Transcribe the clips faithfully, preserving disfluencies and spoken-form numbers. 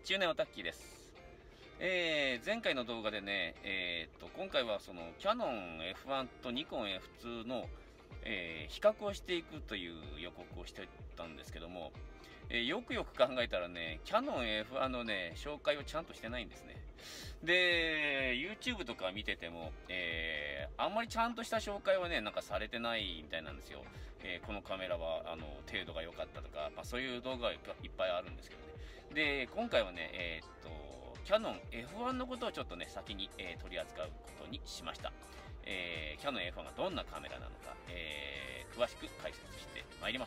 中年オタッキーです。えー、前回の動画でね、えー、っと、今回はその、キヤノン エフワン とニコン エフツー の、えー、比較をしていくという予告をしてたんですけども、えー、よくよく考えたらね、キヤノン エフワン のね、紹介をちゃんとしてないんですね。で、YouTube とか見てても、えー、あんまりちゃんとした紹介はね、なんかされてないみたいなんですよ。えー、このカメラは、あの、程度が良かったとか、まあそういう動画がいっぱいあるんですけどね。で、今回はね、えー、っと、キヤノン エフワン のことをちょっとね、先に、えー、取り扱うことにしました。えー、キヤノン エフワン がどんなカメラなのか、えー、詳しく解説してまいります。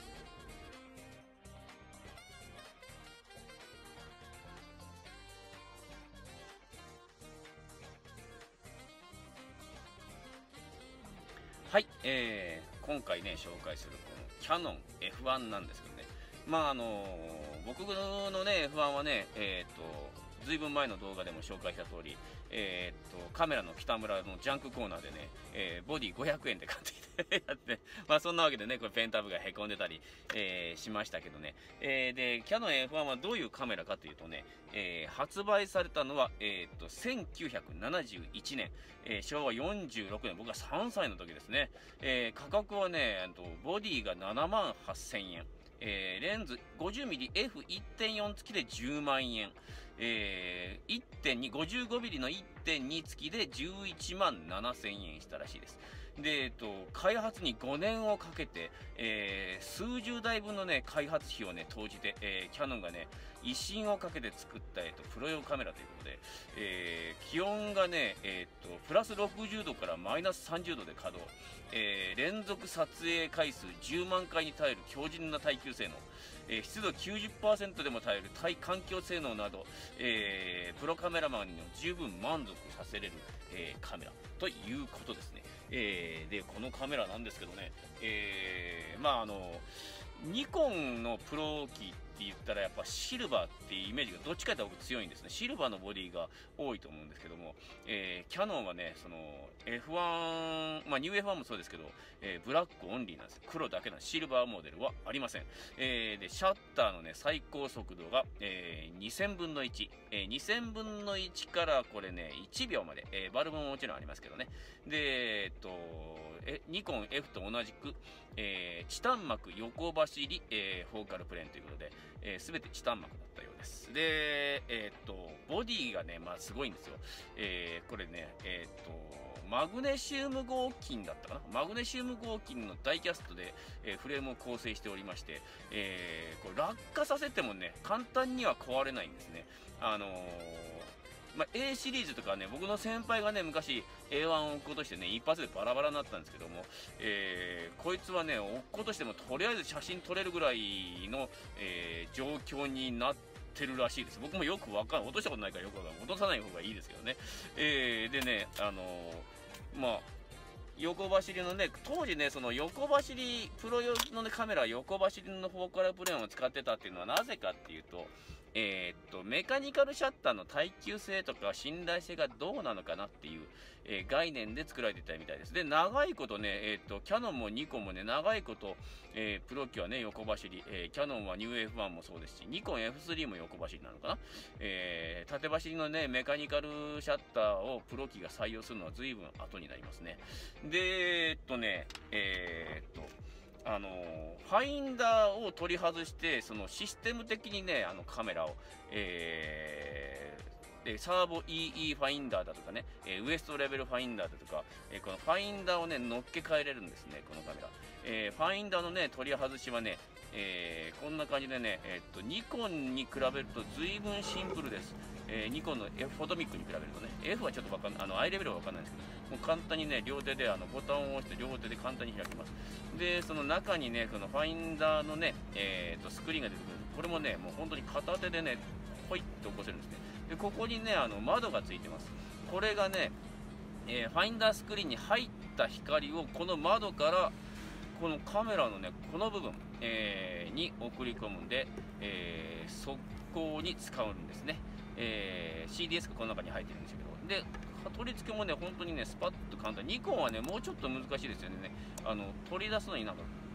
はい、えー、今回ね、紹介するこのキヤノン エフワン なんですけどね。まああのー、僕のね、エフワン はね、えー、っと、ずいぶん前の動画でも紹介した通り、えー、っと、カメラの北村のジャンクコーナーでね、えー、ボディごひゃくえんで買ってきてやって、まあそんなわけでね、これペンタブが凹んでたり、えー、しましたけどね。えー、で、キヤノン エフワン はどういうカメラかというとね、えー、発売されたのは、えー、っと、せんきゅうひゃくななじゅういちねん、えー、しょうわよんじゅうろくねん、僕がさんさいの時ですね。えー、価格はね、とボディがななまんはっせんえん。えー、レンズ ごじゅうミリエフいってんよん 付きでじゅうまんえん。えー、いってんに、ごじゅうごミリの いってんに 付きでじゅういちまんななせんえんしたらしいです。で、えっと、開発にごねんをかけて、えー、数十台分のね、開発費をね、投じて、えー、キヤノンがね、威信をかけて作った、えっと、プロ用カメラということで、えー、気温がね、えー、っと、プラスろくじゅうどからマイナスさんじゅうどで稼働、えー、連続撮影回数じゅうまんかいに耐える強靭な耐久性能、えー、湿度 きゅうじゅっパーセント でも耐える耐環境性能など、えー、プロカメラマンにも十分満足させれる、えー、カメラということですね。えー、で、このカメラなんですけどね、えー、まああの、ニコンのプロ機って言ったらやっぱシルバーっていうイメージがどっちかというと僕強いんですね。シルバーのボディが多いと思うんですけども、えー、キヤノンはね、その エフワン、まあニュー エフワン もそうですけど、えー、ブラックオンリーなんです。黒だけのシルバーモデルはありません。えー、で、シャッターのね、最高速度が、えー、にせんぶんのいち。えー、にせんぶんのいちからこれね、いちびょうまで、えー、バルブももちろんありますけどね。で、えっと、えニコン F と同じく、えー、チタン膜横走り、えー、フォーカルプレーンということで、えー、全てチタン膜だったようです。で、えー、っと、ボディがね、まあすごいんですよ。えー、これね、えー、っと、マグネシウム合金だったかな、マグネシウム合金のダイキャストで、えー、フレームを構成しておりまして、えー、これ落下させてもね、簡単には壊れないんですね。あのー、まあ、A シリーズとかね、僕の先輩がね、昔 エーワン を落っことしてね、一発でバラバラになったんですけども、えー、こいつはね、落っことしてもとりあえず写真撮れるぐらいの、えー、状況になってるらしいです。僕もよくわかんない。落としたことないからよくわかんない。落とさない方がいいですけどね。えー、でね、あのー、まあ、横走りのね、当時ね、その横走り、プロ用の、ね、カメラは横走りのフォーカルプレーンを使ってたっていうのはなぜかっていうと、えー、っと、メカニカルシャッターの耐久性とか信頼性がどうなのかなっていう、えー、概念で作られてたみたいです。で、長いことね、えー、っと、キヤノンもニコンもね、長いこと、えー、プロ機はね、横走り、えー、キヤノンはニュー エフワン もそうですし、ニコン エフスリー も横走りなのかな。えー、縦走りのね、メカニカルシャッターをプロ機が採用するのは随分後になりますね。で、えー、っとね、えー、っと、あのー、ファインダーを取り外して、そのシステム的にね、あのカメラを、えー、で、サーボ イーイー ファインダーだとかね、えー、ウエストレベルファインダーだとか、えー、このファインダーをね、乗っけ替えれるんですね、このカメラ。えー、ファインダーのね、取り外しはね、えー、こんな感じでね、えー、っと、ニコンに比べると随分シンプルです。えー、ニコンの F フォトミックに比べるとね、F はちょっとわかんない、あの、アイレベルはわかんないんですけど、もう簡単にね、両手であのボタンを押して両手で簡単に開きます。で、その中にね、このファインダーのね、えー、とスクリーンが出てくる。これもね、もう本当に片手でね、ポイッと起こせるんですね。で、ここにね、あの窓がついてます。これがね、えー、ファインダースクリーンに入った光をこの窓からこのカメラのね、この部分、えー、に送り込むんで、えー、速攻に使うんですね。えー、シーディーエス がこの中に入ってるんですけど、で、取り付けもね、本当にね、スパッと簡単。ニコンはね、もうちょっと難しいですよね。あの、取り出すのになんか、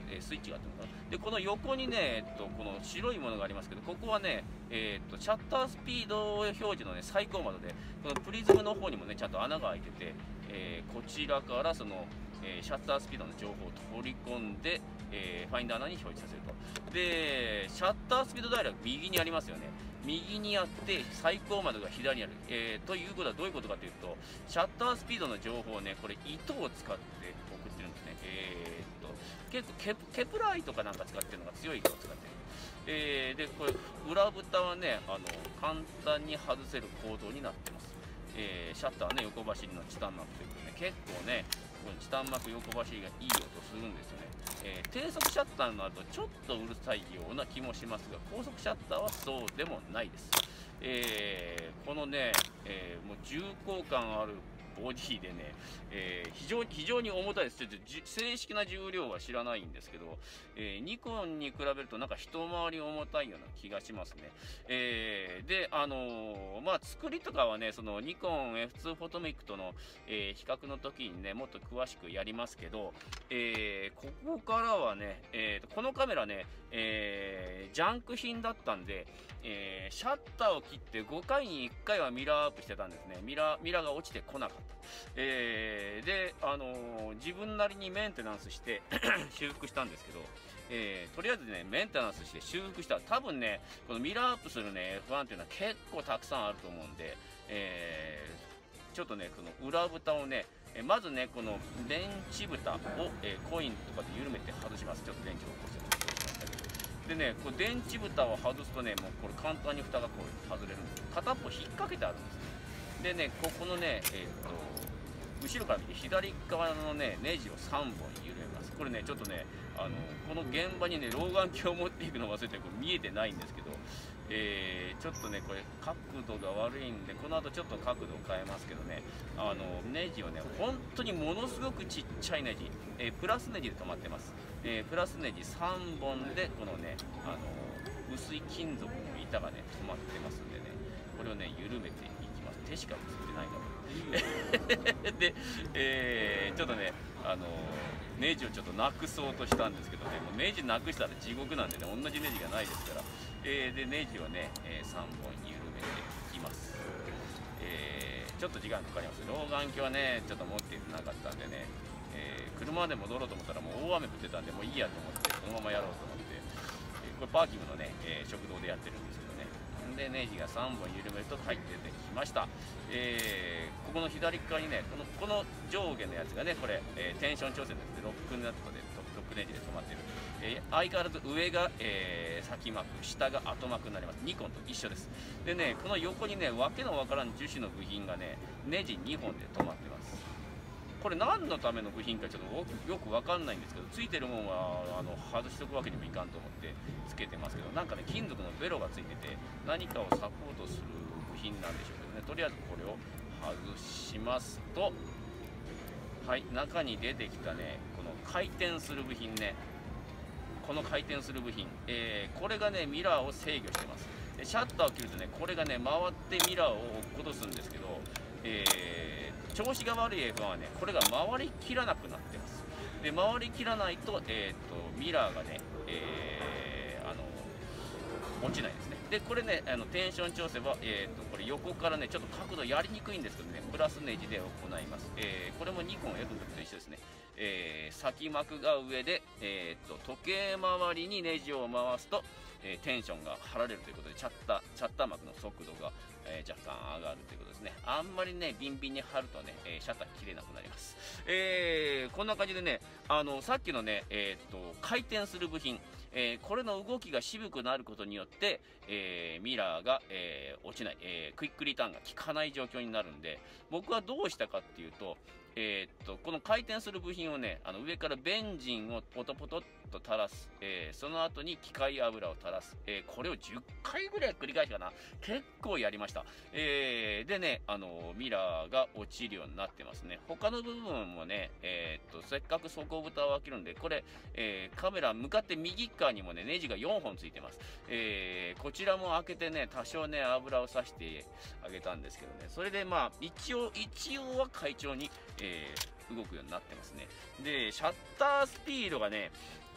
えー、スイッチがあってるのかな。でこの横にね、えっと、この白いものがありますけど、ここはね、えー、っとシャッタースピード表示の、ね、最高窓で、このプリズムの方にもねちゃんと穴が開いてて、えー、こちらからその、えー、シャッタースピードの情報を取り込んで、えー、ファインダー穴に表示させると。でシャッタースピードダイヤルは右にありますよね。右にあって最高窓が左にある、えー、ということはどういうことかというと、シャッタースピードの情報をねこれ糸を使って送ってるんですね。えー、っと結構ケプケプラー糸かなんか使ってるのが強い糸を使ってる。えー、でこれ裏蓋はねあの簡単に外せる構造になってます。えー、シャッターね横走りのチタン膜ということで、ね、結構ねこのチタン膜横走りがいい音するんですよね。えー、低速シャッターの後ちょっとうるさいような気もしますが、高速シャッターはそうでもないです。えー、このね、えー、もう重厚感あるボディでね、えー、非常に非常に重たいです。ちょっと正式な重量は知らないんですけど、えー、ニコンに比べるとなんか一回り重たいような気がしますね。えー、であのー、まあ作りとかはねそのニコン エフツー フォトミックとの、えー、比較の時にねもっと詳しくやりますけど、えー、ここからはね、えー、このカメラね、えー、ジャンク品だったんで、えー、シャッターを切ってごかいにいっかいはミラーアップしてたんですね。ミラーミラーが落ちてこなかった。えー、で、あのー、自分なりにメンテナンスして修復したんですけど、えー、とりあえずねメンテナンスして修復したら多分ねこのミラーアップするね エフワン っていうのは結構たくさんあると思うんで、えー、ちょっとねこの裏蓋をねえまずねこの電池蓋を、えー、コインとかで緩めて外します。ちょっと電池を起こしてでね、こう電池蓋を外すとね、もうこれ簡単に蓋がこう外れるんです。片っぽ引っ掛けてあるんですね。でね、ここのね、えー、っと後ろから見て左側のねネジをさんぼん緩めます。これねちょっとねあのこの現場にね老眼鏡を持っていくのを忘れてこれ見えてないんですけど、えー、ちょっとねこれ角度が悪いんでこの後ちょっと角度を変えますけどね、あのネジをね本当にものすごくちっちゃいネジ、えー、プラスネジで止まってます。えー、プラスネジさんぼんでこのねあの薄い金属の板がね止まってますんでね、これをね緩めていきます。手しか映ってないからで、えー、ちょっとねあのネジをちょっとなくそうとしたんですけどね、もうネジなくしたら地獄なんでね同じネジがないですから、えー、でネジをね、えー、さんぼん緩めていきます。えー、ちょっと時間かかります。老眼鏡はねちょっと持っていなかったんでね、えー、車で戻ろうと思ったらもう大雨降ってたんでもういいやと思ってこのままやろうと思って、えー、これパーキングのね、えー、食堂でやってるんですけどね。でネジがさんぼん緩めると入って出てきました。えー、ここの左側にねこのこの上下のやつがねこれ、えー、テンション調整ですねロックネットでロックネジで止まってる、えー、相変わらず上が、えー、先膜下が後膜になります。ニコンと一緒です。でねこの横にねわけのわからん樹脂の部品がねネジにほんで止まってます。これ何のための部品かちょっとよく分かんないんですけど、ついてるもんはあの外しとくわけにもいかんと思ってつけてますけど、なんかね金属のベロがついてて何かをサポートする部品なんでしょうけどね、とりあえずこれを外しますと、はい、中に出てきたねこの回転する部品ね、この回転する部品、えー、これがねミラーを制御してます。でシャッターを切るとねこれがね回ってミラーを落っことすんですけど、えー調子が悪い エフワン はねこれが回りきらなくなってます。で回りきらないと、えー、とミラーがね、えー、あの落ちないですね。でこれねあのテンション調整は、えー、とこれ横からねちょっと角度やりにくいんですけどねプラスネジで行います。えー、これもニコン エフの時と一緒ですね。えー、先膜が上で、えー、と時計回りにネジを回すと、えー、テンションが張られるということでチャッターチャッター膜の速度が、えー、若干上がるということですね。あんまりねビンビンに張るとね、えー、シャッター切れなくなります。えー、こんな感じでねあのさっきのね、えー、と回転する部品、えー、これの動きが渋くなることによって、えー、ミラーが、えー、落ちない、えー、クイックリターンが効かない状況になるんで、僕はどうしたかっていうと、えー、っとこの回転する部品をねあの上からベンジンをポトポトっと垂らす、えー、その後に機械油を垂らす、えー、これをじゅっかいぐらい繰り返しかな、結構やりました。えー、でねあのミラーが落ちるようになってますね。他の部分もね、えー、っとせっかく底蓋を開けるんでこれ、えー、カメラ向かって右側にもねネジがよんほんついてます。えー、こちらも開けてね多少ね油をさしてあげたんですけどね、それでまあ一応一応は快調に、えー、動くようになってますね。でシャッタースピードがね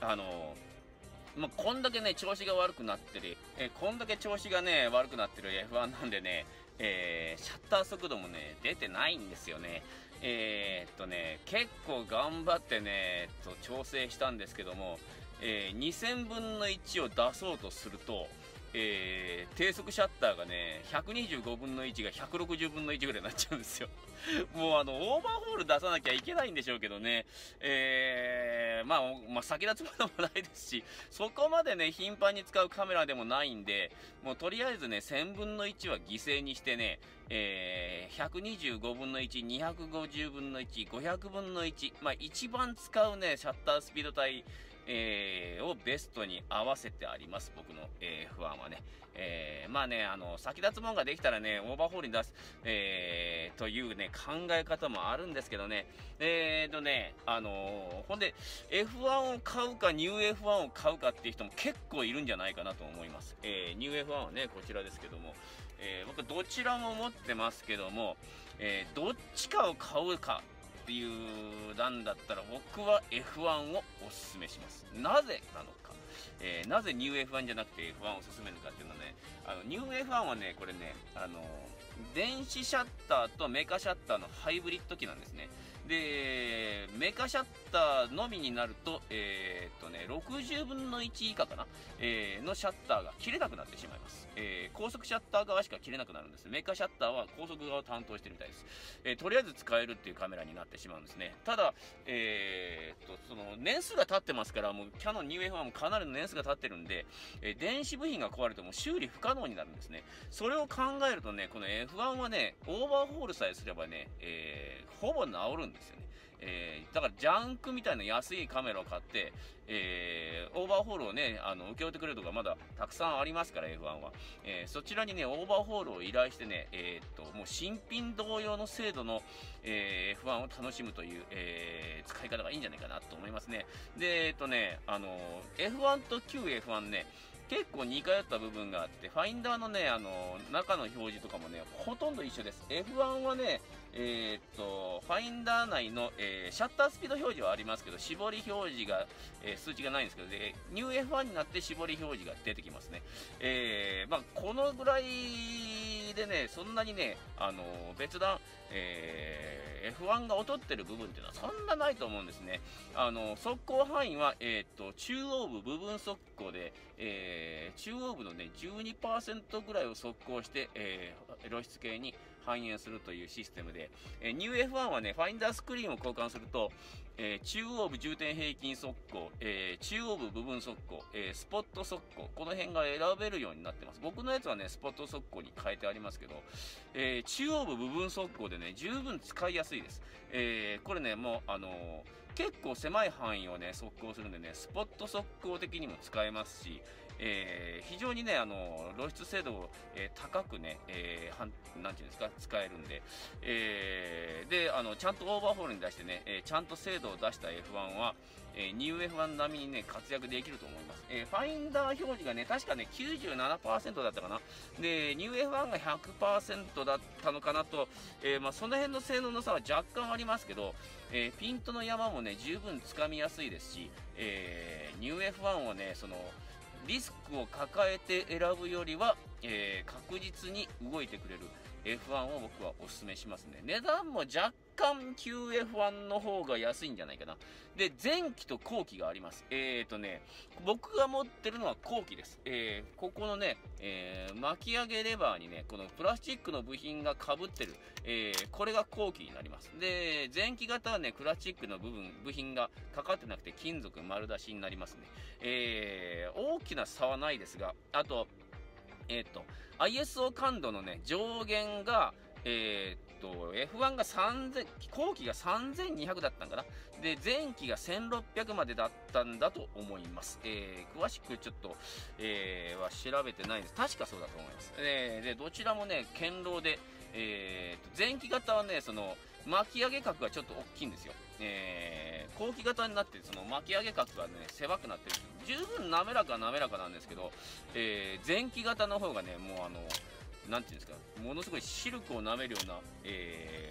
あのまあ、こんだけね、調子が悪くなってる、えー、こんだけ調子がね、悪くなってる エフワン なんでね、えー、シャッター速度もね、出てないんですよね。えー、っとね、結構頑張ってね、えっと、調整したんですけども、えー、にせんぶんのいちを出そうとすると、えー、低速シャッターがね、ひゃくにじゅうごぶんのいちがひゃくろくじゅうぶんのいちぐらいになっちゃうんですよ。もうあの、オーバーホール出さなきゃいけないんでしょうけどね、えー、まあ、まあ、先立つものもないですし、そこまでね、頻繁に使うカメラでもないんで、もうとりあえずね、せんぶんのいちは犠牲にしてね、えー、ひゃくにじゅうごぶんのいち、にひゃくごじゅうぶんのいち、ごひゃくぶんのいち、まあ、一番使うね、シャッタースピード帯、えー、をベストに合わせてあります、僕の、えー、エフワン はね。えー、まあね、あの、先立つもんができたらね、オーバーホールに出す、えー、というね、考え方もあるんですけどね、えーとね、あのー、ほんで、エフワン を買うか、ニュー エフワン を買うかっていう人も結構いるんじゃないかなと思います。えー、ニュー エフワン はね、こちらですけども、えー、僕どちらも持ってますけども、えー、どっちかを買うか、っていう段だったら僕は エフワン をおすすめします。なぜなのか、えー、なぜニュー エフワン じゃなくて エフワン を勧めるかっていうのはね、あのニュー エフワン はね、これね、あの電子シャッターとメカシャッターのハイブリッド機なんですね。で、メカシャッターのみになると、えー、っとね、ろくじゅうぶんのいち以下かな、えー、のシャッターが切れなくなってしまいます。えー、高速シャッター側しか切れなくなるんです。メカシャッターは高速側を担当してるみたいです。えー、とりあえず使えるっていうカメラになってしまうんですね。ただ、えー、っと、その、年数が経ってますから、もう、キャノン ニュー エフワン もかなりの年数が経ってるんで、えー、電子部品が壊れても修理不可能になるんですね。それを考えるとね、この エフワン はね、オーバーホールさえすればね、えー、ほぼ治るんですよね。えー、だからジャンクみたいな安いカメラを買って、えー、オーバーホールをね、あの、請け負ってくれるとかまだたくさんありますから、エフワン は。えー、そちらにね、オーバーホールを依頼してね、えー、っと、もう新品同様の精度の、えー、エフワン を楽しむという、えー、使い方がいいんじゃないかなと思いますね。で、えー、っとね、あの、エフワン と旧 エフワン ね、結構似通った部分があって、ファインダーのね、あの、中の表示とかもね、ほとんど一緒です。エフワン はね、えー、っと、ファインダー内の、えー、シャッタースピード表示はありますけど、絞り表示が、えー、数値がないんですけど、で、ニュー エフワン になって絞り表示が出てきますね。えー、まあ、このぐらいでね、そんなにね、あの、別段、えー、エフワン が劣ってる部分っていうのはそんなないと思うんですね。あの、速攻範囲は、えー、っと、中央部部分速攻で、えー、中央部のね、じゅうにパーセント ぐらいを速攻して、えー、露出系に反映するというシステムで、えー、ニュー エフワン はね、ファインダースクリーンを交換すると、えー、中央部重点平均速攻、えー、中央部部分速攻、えー、スポット速攻、この辺が選べるようになってます。僕のやつはね、スポット速攻に変えてありますけど、えー、中央部部分速攻でね、十分使いやすいです。えー、これね、もう、あのー、結構狭い範囲をね、速攻するんでね、スポット速攻的にも使えますし、えー、非常にね、あの露出精度を、えー、高くね、えー、はんなんていうんですか、使えるんで、えー、で、あの、ちゃんとオーバーホールに出してね、えー、ちゃんと精度を出した エフワン は、えー、ニュー エフワン 並みにね、活躍できると思います。えー、ファインダー表示がね、確かね、きゅうじゅうななパーセント だったかな。で、ニュー エフワン が ひゃくパーセント だったのかなと、えー、まあ、その辺の性能の差は若干ありますけど、えー、ピントの山もね、十分つかみやすいですし、えー、ニュー エフワン をね、その、リスクを抱えて選ぶよりは、えー、確実に動いてくれる エフワン を僕はお勧めしますね。値段も若干 キューエフワン の方が安いんじゃないかな。で、前期と後期があります。えーとね、僕が持ってるのは後期です。えー、ここのね、えー、巻き上げレバーにね、このプラスチックの部品が被ってる、えー、これが後期になります。で、前期型はね、プラスチックの部分、部品がかかってなくて金属丸出しになりますね。えー、大きな差はないですが、あと、えっと、アイエスオー 感度のね、上限が、えー、っと、エフワン がさんぜん、後期がさんぜんにひゃくだったんかな。で、前期がせんろっぴゃくまでだったんだと思います。えー、詳しくちょっと、えー、は調べてないんです。確かそうだと思います。えー、で、どちらもね、堅牢で、えー、前期型はね、その、巻き上げ角がちょっと大きいんですよ。えー、後期型になって、その巻き上げ角がね、狭くなってる。十分滑らか滑らかなんですけど、えー、前期型の方がね、もうあの、なんていうんですか、ものすごいシルクを舐めるような、えー、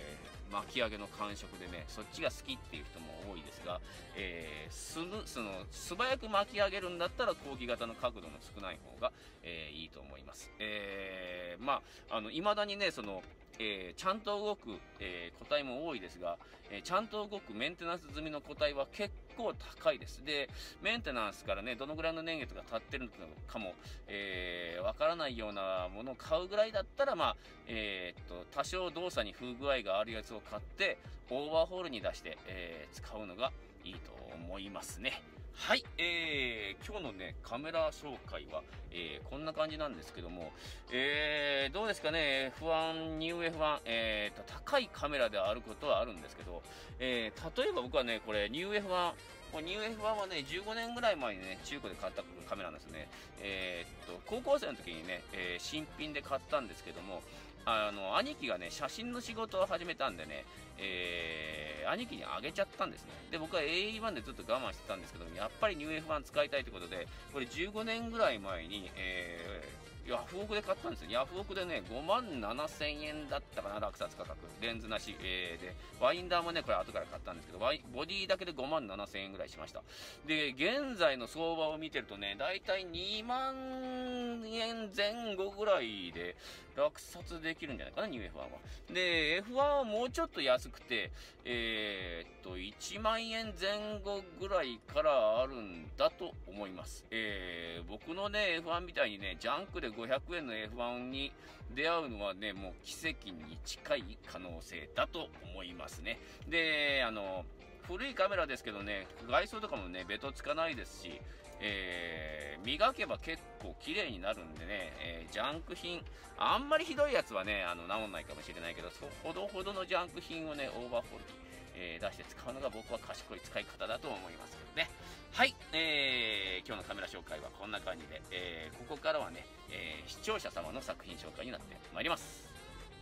巻き上げの感触でね、そっちが好きっていう人も多いですが、えー、すむその素早く巻き上げるんだったら後期型の角度の少ない方が、えー、いいと思います。えー、まあ、あの未だにね、そのえー、ちゃんと動く、えー、個体も多いですが、えー、ちゃんと動くメンテナンス済みの個体は結構高いです。で、メンテナンスからね、どのぐらいの年月が経ってるのかも、えー、わからないようなものを買うぐらいだったら、まあ、えー、っと、多少動作に不具合があるやつを買って、オーバーホールに出して、えー、使うのがいいと思いますね。はい、えー、今日のね、カメラ紹介は、えー、こんな感じなんですけども、えー、どうですかね、エフワン、ニュー エフワン、えーと、高いカメラであることはあるんですけど、えー、例えば僕はね、これ、ニュー エフワン、これニュー エフワン はね、じゅうごねんぐらい前にね、中古で買ったカメラなんですね。えー、っと、高校生の時にね、えー、新品で買ったんですけども、あの、兄貴がね、写真の仕事を始めたんでね、えー、兄貴にあげちゃったんですね。で、僕は エーイーワン でずっと我慢してたんですけど、やっぱり ニュー エフワン 使いたいということで、これじゅうごねんぐらい前に、えー、ヤフオクで買ったんですよ。ヤフオクでね、ごまんななせんえんだったかな、落札価格。レンズなし、えー、で、ワインダーもね、これ後から買ったんですけど、ワイボディだけでごまんななせんえんぐらいしました。で、現在の相場を見てるとね、だいたいにまんえんぜん後ぐらいで落札できるんじゃないかな、ニュー エフワン は。で、エフワン はもうちょっと安くて、えー、っと、いちまんえんぜん後ぐらいからあるんだと思います。えー、僕のね、エフワン みたいにね、ジャンクでごひゃくえんの エフワン に出会うのはね、もう奇跡に近い可能性だと思いますね。で、あの、古いカメラですけどね、外装とかもね、ベトつかないですし、えー、磨けば結構綺麗になるんでね、えー、ジャンク品、あんまりひどいやつはね、あの、治んないかもしれないけど、そほどほどのジャンク品をね、オーバーホールに、えー、出して使うのが僕は賢い使い方だと思いますけどね。はい、えー、今日のカメラ紹介はこんな感じで、えー、ここからはね、えー、視聴者様の作品紹介になってまいります。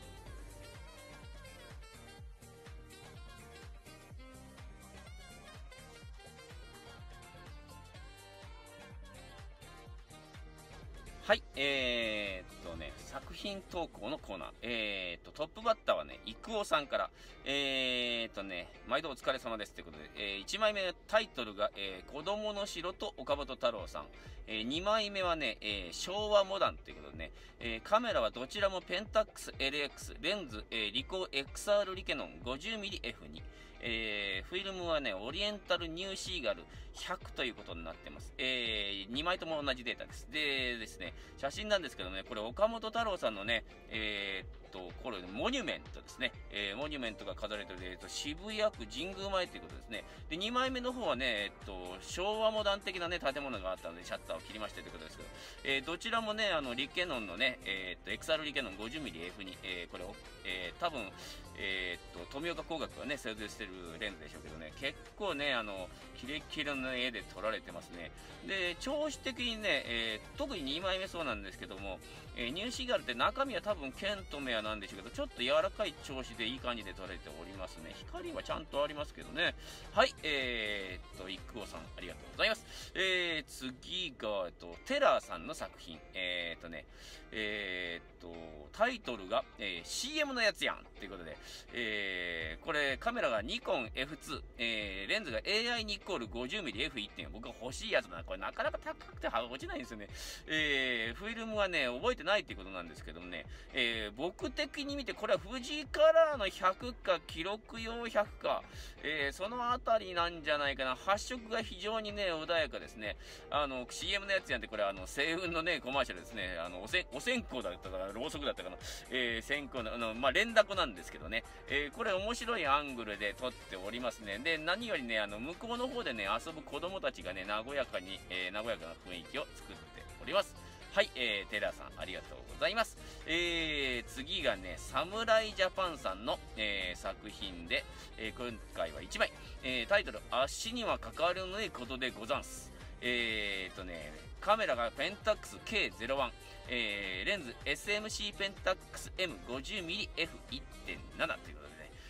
はい、えー、っとね、作品投稿のコーナー。えー、っと、トップバッターはね、いくおさんから、えー、っとね、毎度お疲れ様ですということで、えー、いちまいめタイトルが、えー、子供の城と岡本太郎さん。えー、にまいめはね、えー、昭和モダンということでね、えー、カメラはどちらもペンタックス エルエックス、レンズ、えー、リコー エックスアール リケノン ごじゅうミリエフツー。えー、フィルムはね、オリエンタルニューシーガルひゃくということになってます。えー、にまいとも同じデータです。でですね、写真なんですけどね、これ岡本太郎さんのね、えー、っと、これモニュメントですね。えー、モニュメントが飾られてる、えー、っと、渋谷区神宮前ということですね。で、にまいめの方はね、えっと、昭和モダン的なね、建物があったので、シャッターを切りましてということですけど、えー、どちらもね、あの、リケノンのね、えー、っと、エックスアール リケノン ごじゅうミリエフツー、えー、これを、えー、多分、えー、っと、富岡工学がね、製造してるレンズでしょうけどね、結構ね、あの、キレッキレの絵で撮られてますね。で、調子的にね、えー、特ににまいめそうなんですけども、えー、ニューシーガルって中身は多分ケントメアなんでしょうけど、ちょっと柔らかい調子でいい感じで撮られておりますね。光はちゃんとありますけどね。はい、えー、っと、イクオさん、ありがとうございます。えー、次が、えっと、テラーさんの作品。えー、っとね、えー、っと、タイトルが、えー、シーエム のやつやんということで、えー、これカメラがニコン エフツー、えー、レンズが エーアイ ニコール ごじゅうミリエフワン 僕が欲しいやつだな。これなかなか高くて落ちないんですよね。えー、フィルムはね、覚えてないっていうことなんですけどもね、えー、僕的に見てこれは富士カラーのひゃくか、記録用ひゃくか、えー、そのあたりなんじゃないかな。発色が非常にね、穏やかですね。あの、シーエム のやつやんって、これあの、星雲のね、コマーシャルですね。あの、おせ、お線香だったかな、ろうそくだったかな。えー、線香の、あの、まあ、連打子なんですけどね。えー、これ面白いアングルで撮っておりますね。で、何よりね、あの、向こうの方でね、遊ぶ子供たちがね、和やかに、えー、和やかな雰囲気を作っております。はい、えー、テラーさん、ありがとうございます。えー、次がね、サムライジャパンさんの、えー、作品で、えー、今回はいちまい、えー、タイトル、足には関わるのいことでござんす。えーとね、カメラがペンタックス ケーゼロワン、えー、レンズ エスエムシー ペンタックス エムごじゅうミリエフワンてんなな ということでね、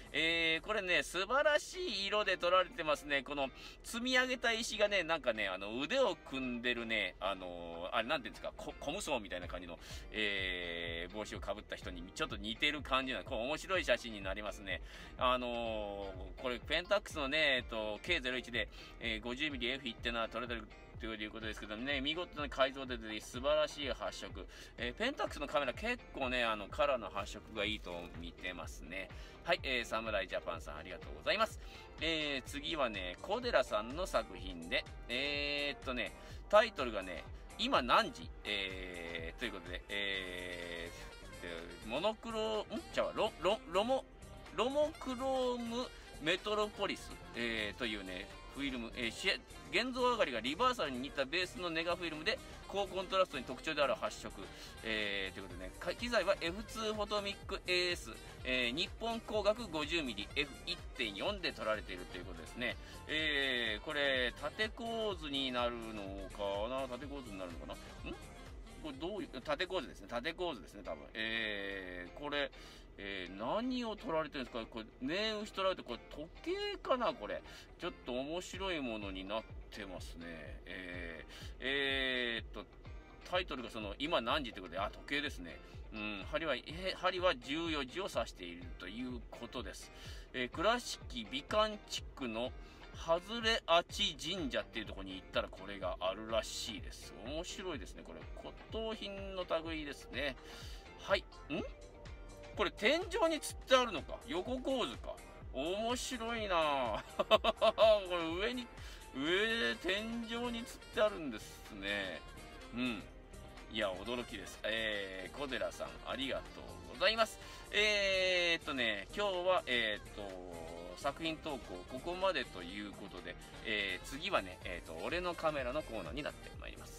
えー、これね、素晴らしい色で撮られてますね。この積み上げた石がね、なんかね、あの腕を組んでるね、あのー、あれなんていうんですか、こコムソーみたいな感じの、えー、帽子をかぶった人にちょっと似てる感じな、こう面白い写真になりますね。あのー、これペンタックスのね、えっと、ケーゼロいち で、えー、ごじゅうミリエフワン っていうのは撮れてるということですけどね、見事な改造で、ね、素晴らしい発色、えー、ペンタックスのカメラ結構ね、あのカラーの発色がいいと見てますね。はい、えー、サムライジャパンさんありがとうございます。えー、次はね、小寺さんの作品で、えー、っとね、タイトルがね、今何時、えー、ということで、えー、モノクロ、んちゃうロ、ロ、ロモ、ロモクロームメトロポリス、えー、というね、フィルム、えー、現像上がりがリバーサルに似たベースのネガフィルムで高コントラストに特徴である発色、えー、ということでね、機材は エフツー フォトミック エーエス、えー、日本光学 ごじゅうミリエフワンてんよん で撮られているということですね。えー、これ縦構図になるのかな、縦構図になるのかな、んこれどういう縦構図ですね、縦構図ですね多分。えー、これえー、何を撮られてるんですか、これ念打ち撮られて、これ時計かな、これちょっと面白いものになってますね。えー、えー、っとタイトルがその今何時ということで、あ、時計ですね。うん、針は、え針はじゅうよじを指しているということです。えー、倉敷美観地区の外れあち神社っていうところに行ったらこれがあるらしいです。面白いですね。これ骨董品の類ですね。はい、んこれ天井に吊ってあるのか、横構図か、面白いなこれ上に上天井に吊ってあるんですね。うん、いや驚きです。えー、小寺さんありがとうございます。えー、っとね今日はえー、っと作品投稿ここまでということで、えー、次はね、えー、っと俺のカメラのコーナーになってまいります。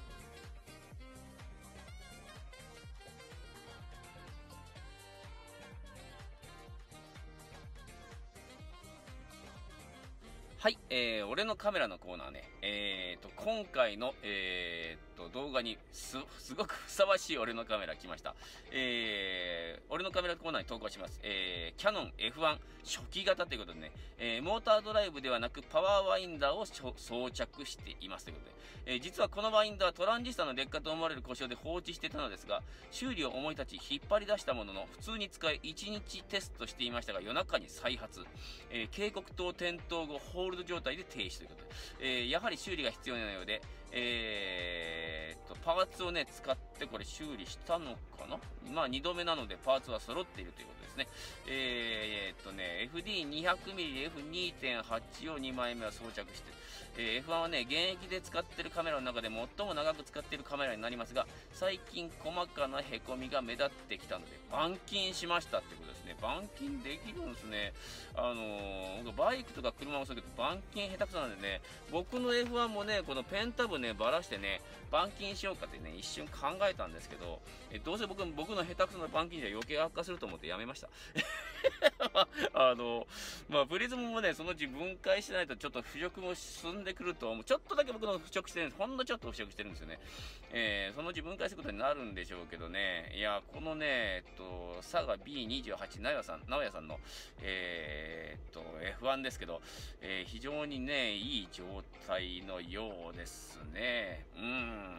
はい、えー、俺のカメラのコーナーね、えーと、今回の、えーと、動画にす、すごくふさわしい俺のカメラ来ました。えー、俺のカメラコーナーに投稿します。えー、キヤノン エフワン 初期型ということでね、えー、モータードライブではなくパワーワインダーを装着していますということで、えー、実はこのワインダートランジスタの劣化と思われる故障で放置していたのですが、修理を思い立ち引っ張り出したものの、普通に使いいちにちテストしていましたが、夜中に再発、えー、警告灯点灯後ホールド状態で停止ということで、えー、やはり修理が必要なようで、えー、っとパーツをね使ってこれ修理したのかな。まあにどめなのでパーツは揃っているということですね。えー、っとね エフディーにひゃくミリ エフにてんはち をにまいめは装着して、えー、エフワン はね現役で使っているカメラの中で最も長く使っているカメラになりますが、最近細かなへこみが目立ってきたので板金しましたってことですね。板金できるんですね。あのー、バイクとか車もそうだけど板金下手くそなんでね、僕の エフワン もねこのペンタブねばらしてね板金しようかってね一瞬考えたんですけど、えどうせ僕僕の下手くそな板金じゃ余計悪化すると思ってやめましたあのまあプリズムもねそのうち分解しないとちょっと腐食も進んでくると思う。ちょっとだけ僕の腐食してるんです。ほんのちょっと腐食してるんですよね。えー、そのうち分解することになるんでしょうけどね。いやこのねえっと佐賀 ビーにじゅうはち 直哉さん直哉さんのえー、っと エフワン ですけど、えー、非常にねいい状態のようですね。うん、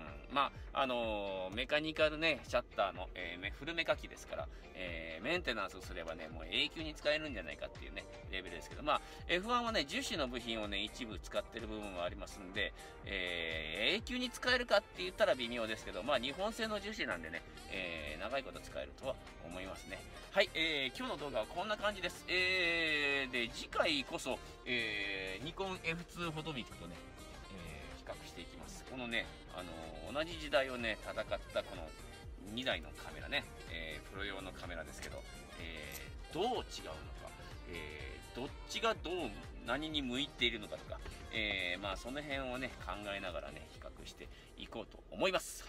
まああのー、メカニカルねシャッターの、えー、フルメカ機ですから、えー、メンテナンスすればねもう永久に使えるんじゃないかっていうねレベルですけど、まあ エフワン はね樹脂の部品をね一部使ってる部分もありますんで、えー、永久に使えるかって言ったら微妙ですけど、まあ日本製の樹脂なんでね、えー、長いこと使えるとは思いますね。はい、えー、今日の動画はこんな感じです。えー、で次回こそ、えー、ニコン エフツー フォトミックとね、えー、比較していきます。このね、あのー、同じ時代をね戦ったこのにだいのカメラね、えー、プロ用のカメラですけど、えー、どう違うのか、えー、どっちがどう何に向いているのかとか、えー、まあその辺をね考えながらね比較していこうと思います。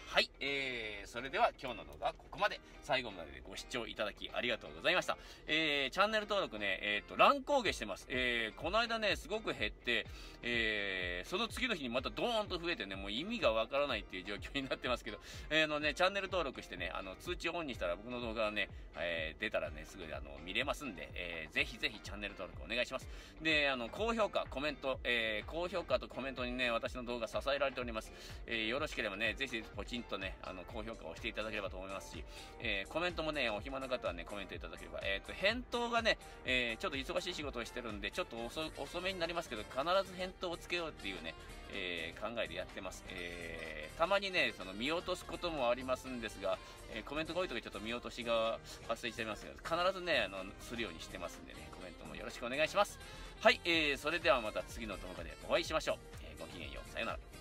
はい、えー、それでは今日の動画はここまで。最後までご視聴いただきありがとうございました。えー、チャンネル登録ね、えーと、乱高下してます。えー、この間ね、すごく減って、えー、その次の日にまたドーンと増えてね、もう意味がわからないっていう状況になってますけど、えー、あのね、チャンネル登録してね、あの、通知をオンにしたら僕の動画がね、えー、出たらね、すぐあの、見れますんで、えー、ぜひぜひチャンネル登録お願いします。で、あの、高評価、コメント、えー、高評価とコメントにね、私の動画支えられております。えー、よろしければね、ぜひポチンとね、あの、高評価をしていただければと思いますし、えー、コメントもね、お暇な方はね、コメントいただければ、えっと、返答がね、えー、ちょっと忙しい仕事をしてるんで、ちょっと遅遅めになりますけど、必ず返答をつけようっていうね、えー、考えでやってます。えー、たまにね、その見落とすこともありますんですが、えー、コメントが多いときちょっと見落としが発生していますので、必ずね、あの、するようにしてますんでね、コメントもよろしくお願いします。はい、えー、それではまた次の動画でお会いしましょう。えー、ごきげんよう。さよなら。